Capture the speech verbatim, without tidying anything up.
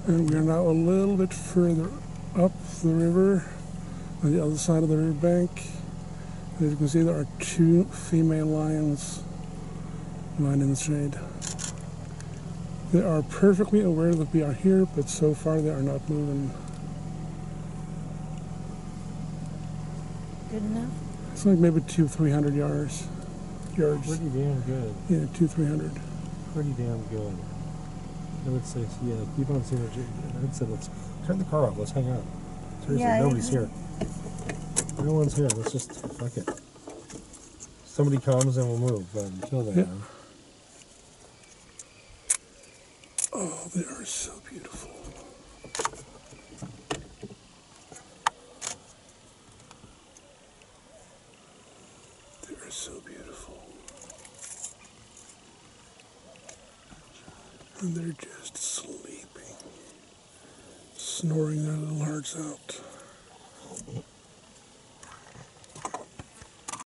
And we are now a little bit further up the river, on the other side of the riverbank. As you can see, there are two female lions lying in the shade. They are perfectly aware that we are here, but so far they are not moving. Good enough? It's like maybe two, three hundred yards. Yards. Pretty damn good. Yeah, two, three hundred. Pretty damn good. I would say, yeah, keep on seeing it. I'd say let's turn the car off. Let's hang out. Seriously, Yeah, nobody's here. No one's here. Let's just fuck it. Somebody comes and we'll move. But until then. Yeah. Oh, they are so beautiful. They are so beautiful. And they're just sleeping, snoring their little hearts out.